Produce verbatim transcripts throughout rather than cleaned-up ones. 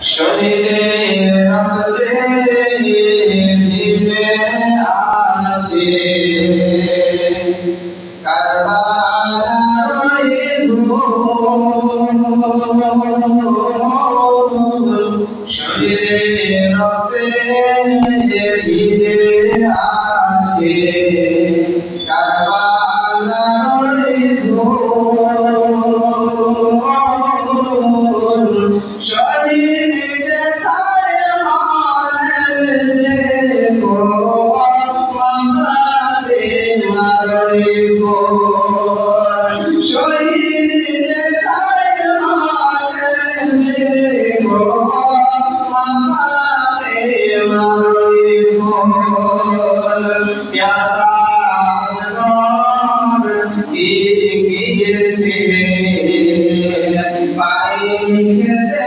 শরীরে রক্তে ভিজে আছে কারবালার ধুল, শরীরে রক্তে ভিজে আছে কারবালার ধুল, শহীদ যেথায় হলেন দেখো মাথাতে মারই ফুল, শহীদ যেথায় হলেন দেখো মাথাতে মারই ফুল, প্যাসা গিয়েছে পাইনি খেতে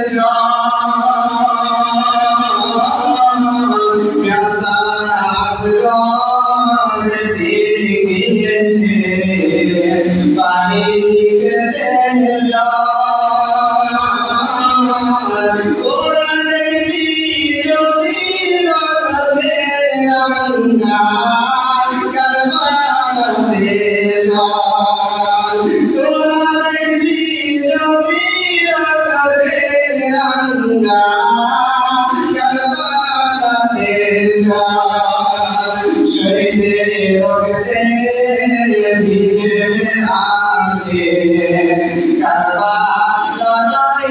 জল, প্যাসা গিয়েছে পাইনি খেতে জল, তোরা দেখবি যদি রাখবে রাঙ্গা কারবালাতে জল, তোরা দেখবি যদি রাখবে রাঙ্গা কারবালাতে জল, শহীদে রক্তে ভিজে আছে কারবালার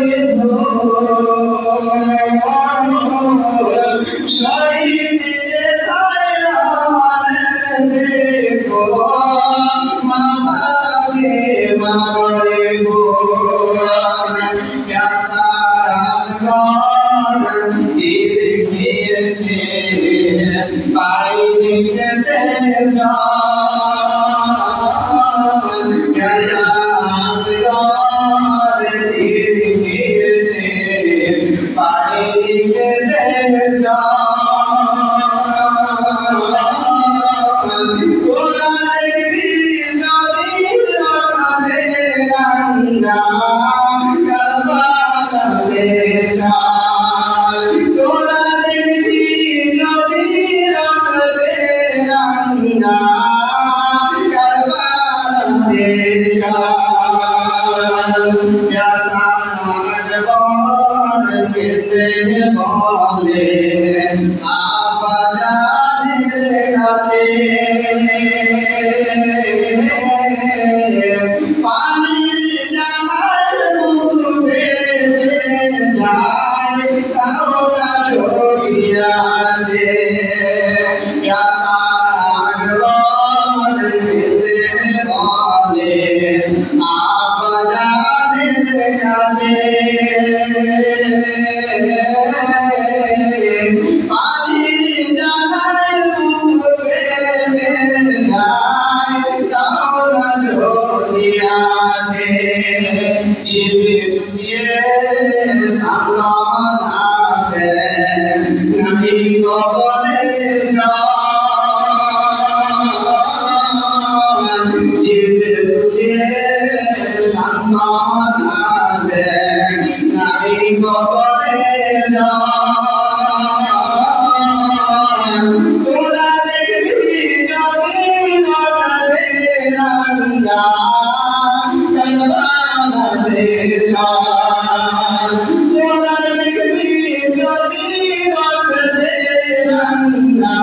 ধুল, শহীদ যেথায় হলেন দেখো মাথাকে মারই ফুল, প্যাসা গিয়েছে পাইনি খেতে জল, প্যাসা গিয়েছে পাইনি খেতে জল, তোরা দেখবি যদি রাখবে রাঙ্গা কারবালাতে জল, তোরা দেখবি যদি রাখবে রাঙ্গা কারবালাতে জল, প্যাসা কেঁদে বলে আব্বাজানের কাছে পানির জ্বালায় মুখ ফেটে যায় তাওরা ঝরিয়াছে, প্যাসা কেঁদে বলে আব্বাজানের কাছে পানির জ্বালায় মুখ ফেটে যায় তাওরা ঝরিয়াছে, চিবি চুষিয়ে সান্ত্বনা দেন নাকি কবলে জল, চিবি চুষিয়ে সান্ত্বনা দেন নাকি কবলে জল, তোরা দেখবি যদি রাখবে রাঙ্গা কারবালাতে জল, তোরা দেখবি যদি রাখবে রাঙ্গা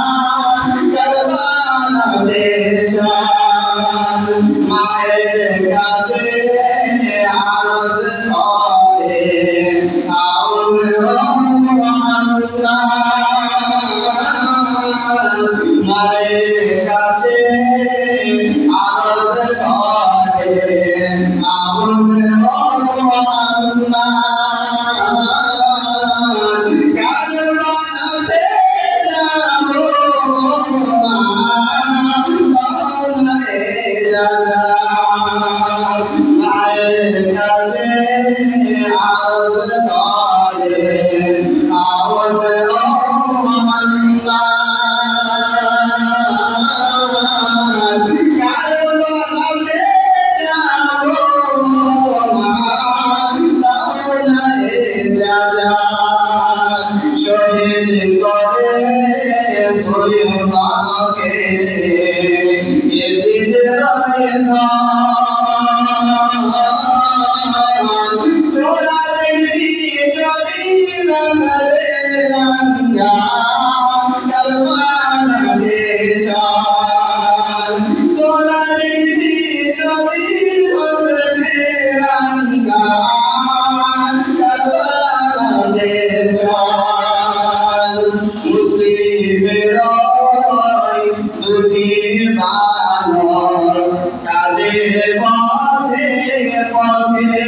কারবালাতে জল, মায়ের কাছে আরজ করে আউল শহীদ করে তুই বাবাকে ইজিদ রয়ে তোরা দেখবি যদি রঙে রঙা কারবালাতে চাল তোরা দেখবি যদি রঙে রঙা কারবালাতে চাল মুসলিমের দুটি বানর কাঁদে পথে পথে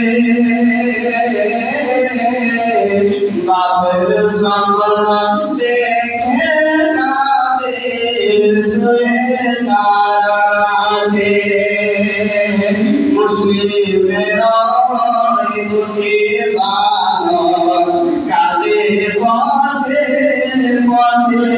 বাপের স্বপ্ন দেখে কাঁদে শুয়ে দাঁড়াতে মুসলিমের দুটি বানর কাঁদে পথে পথে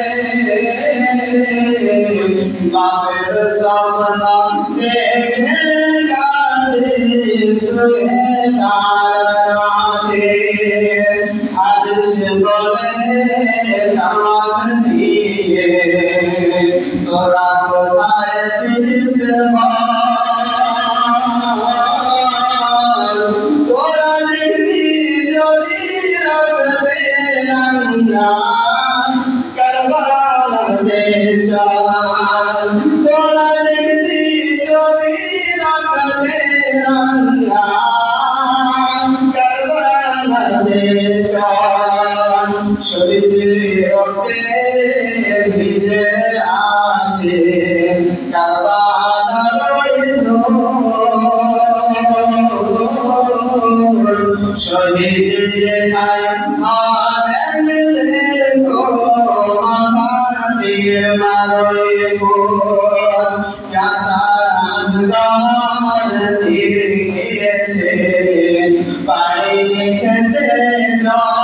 বাপের স্বপ্ন দেখে কাঁদে শুয়ে দাঁড়াতে হাদিস বলে তামাক দিয়ে তোরা কোথায় ছিলিস বল তোরা দেখবি যদি রাখবে রাঙ্গা কারবালাতে চাল তোরা দেখবি যদি রাখবে রাঙ্গা কারবালাতে চাল শহীদের রক্তে ভিজে আছে কারবালার শহীদ যেখায় আলেম দেখো মাসানির মারই ফুল কাসাস গান তীর গিয়েছে পানি খেতে